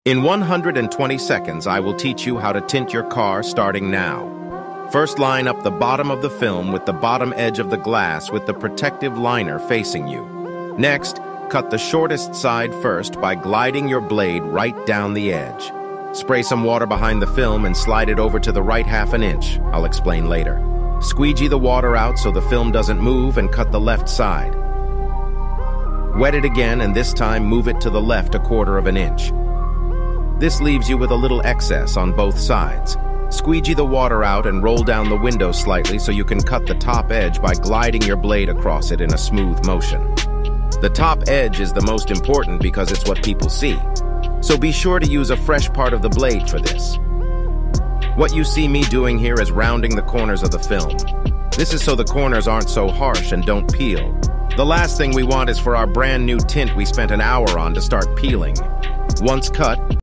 In 120 seconds, I will teach you how to tint your car starting now. First, line up the bottom of the film with the bottom edge of the glass with the protective liner facing you. Next, cut the shortest side first by gliding your blade right down the edge. Spray some water behind the film and slide it over to the right half an inch. I'll explain later. Squeegee the water out so the film doesn't move and cut the left side. Wet it again and this time move it to the left 1/4 of an inch. This leaves you with a little excess on both sides. Squeegee the water out and roll down the window slightly so you can cut the top edge by gliding your blade across it in a smooth motion. The top edge is the most important because it's what people see. So be sure to use a fresh part of the blade for this. What you see me doing here is rounding the corners of the film. This is so the corners aren't so harsh and don't peel. The last thing we want is for our brand new tint we spent an hour on to start peeling. Once cut,